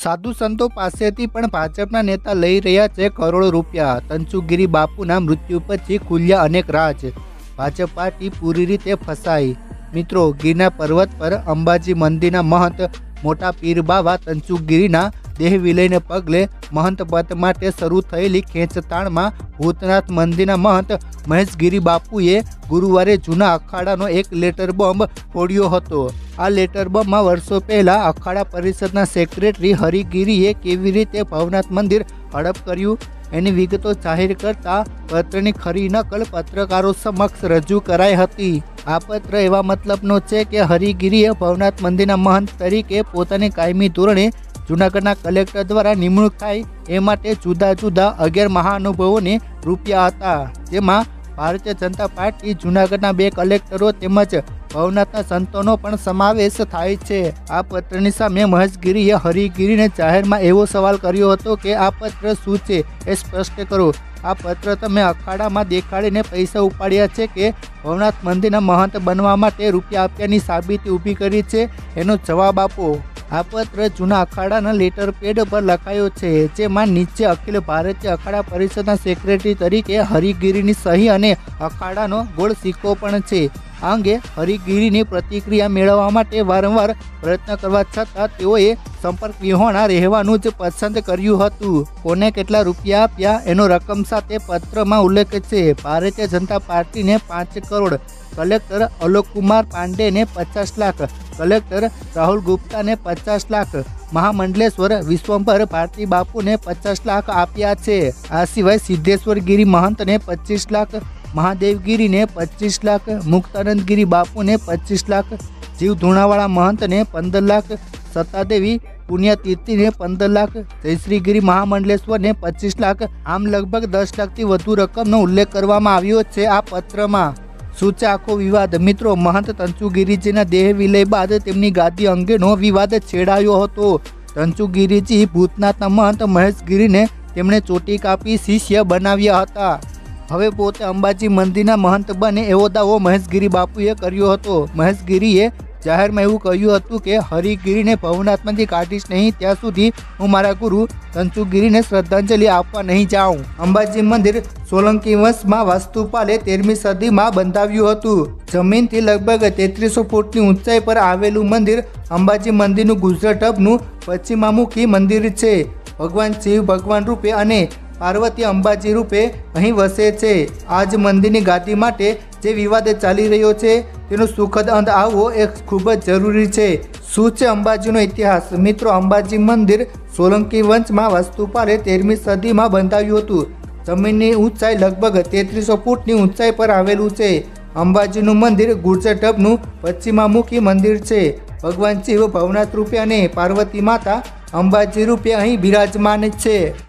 साधु संतो पासेथी पण भाजपना नेता लई रह्या छे करोड़ों रूपिया। तंचुगिरी बापूना मृत्यु पछी खुल्या अनेक राज। भाजप पार्टी पूरी रीते फसाई। मित्रों, गिरनार पर्वत पर अंबाजी मंदिरना महंत मोटा पीर बाबा तंचुगिरीना देह विलयने पगले महंत पद माटे शरू थयेली खेंचताणमां भूतनाथ मंदिरना महंत महेशगिरी बापुए गुरुवारे जूना अखाड़ानो एक लेटर बॉम्ब फोड्यो हतो। आ लेटर बॉम्बमां वर्षो पहला अखाड़ा परिषदना सेक्रेटरी हरिगिरीए केवी रीते भवनाथ मंदिर हड़प कर्युं एनी विगतो जाहिर करता पत्रनी खरी नकल पत्रकारों समक्ष रजू कराई हती। आ पत्र एवा मतलबनो छे के हरिगिरीए भवनाथ मंदिरना महंत तरीके पोतानी कायमी धोरणे जूनागढ़ना कलेक्टर द्वारा निमणूक थाय ए माटे जुदा जुदा 11 महानुभावोने रूपिया हता, जेमां भारतीय जनता पार्टी जूनागढ़ना 2 कलेक्टरो तेमज भवनाथना संतोनो पण समावेश थाय छे। आ पत्रनी सामे महेशगिरीए हरिगिरीने जाहेरमां एवो सवाल कर्यो हतो के आ पत्र शुं छे ए स्पष्ट करो। आ पत्र तमे अखाड़ामां देखाડીને पैसा उपाड्या छे के भवनाथ मंदिरना महंत बनवा माटे रूपिया आप्यानी साबीती ऊभी करी छे एनो जवाब आपो। आ पत्र जूना अखाड़ाना लेटर पेड पर लखायो छे, जेमां नीचे अखिल भारतीय अखाड़ा परिषदना सेक्रेटरी तरीके हरिगिरीनी सही अने अखाड़ानो गोળ सिक्को पण छे। आ अंगे हरिगिरीनी प्रतिक्रिया मेळववा माटे वारंवार प्रयत्न करवा छतां तेओए संपर्क विहोणा रहेवानुं ज पसंद कर्युं हतुं। कोने केटला रूपिया आप्या एनो रकम साथे पत्रमां उल्लेख छे। भारतीय जनता पार्टीने 5 करोड़, कलेक्टर अलोक कुमार पांडे ने 50 लाख, कलेक्टर राहुल गुप्ता ने 50 लाख, महामंडलेश्वर विश्वंभर भारती बापू ने 50 लाख आप्या छे। आ सिवाय सिद्धेश्वर गिरी महंत ने 25 लाख, महादेवगिरी ने 25 लाख, मुक्तानंद गिरी बापू ने 25 लाख, जीव धूणावाड़ा महंत ने 15 लाख, सत्तादेवी पुण्यतीर्थी ने 15 लाख, जयश्रीगिरी महामंडलेश्वर ने 25 लाख, आम लगभग 10 लाख थी वधु रकमनो उल्लेख करवामां આવ્યો છે આ પત્રમાં। શું છે આખો વિવાદ? મિત્રો, महंत तंचुगिरीजीना देह विलय बाद तेमनी गादी अंगेनो विवाद छेड़ायो હતો। तंचुगिरीजी भूतनाथना महंत महेशगिरीने તેમણે ચોટી કાપી શિષ્ય બનાવ્યા હતા। હવે પોતે અંબાજી મંદિરના महंत બને એવો દાવો મહેશગીરી બાપુએ કર્યો હતો। મહેશગીરીએ જાહેરમાં એવું કહ્યું હતું કે હરિગીરીને ભવનાથમાંથી કાઢીશ નહીં ત્યાં સુધી હું મારા ગુરુ તંચુગીરીને શ્રદ્ધાંજલિ આપવા નહીં જાઉં। અંબાજી મંદિર સોલંકી વંશમાં વાસ્તુપાલે 13મી સદીમાં બંધાવ્યું હતું। જમીનથી લગભગ 3300 ફૂટની ઊંચાઈ પર આવેલું મંદિર અંબાજી મંદિરનું ગુજરાતનું પશ્ચિમામુખી મંદિર છે। ભગવાન શિવ ભગવાન રૂપે અને पार्वती अंबाजी रूपे अहीं वसे छे। आज मंदिरनी गादी माटे जे विवाद चाली रह्यो छे तेनो सुखद अंत आववो ए खूब ज जरूरी छे। शुं छे अंबाजीनो इतिहास? मित्रों, अंबाजी मंदिर सोलंकी वंशमां वास्तुपाले 13મી सदीमां बंधाव्युं हतुं। जमीननी ऊंचाई लगभग 3300 फूटनी ऊंचाई पर आवेलुं छे। अंबाजीनुं मंदिर गुर्जरटबनुं पश्चिमामुखी मंदिर छे। भगवान शिव भवनाथ रूपे अने पार्वती माता अंबाजी रूपे अहीं बिराजमान छे।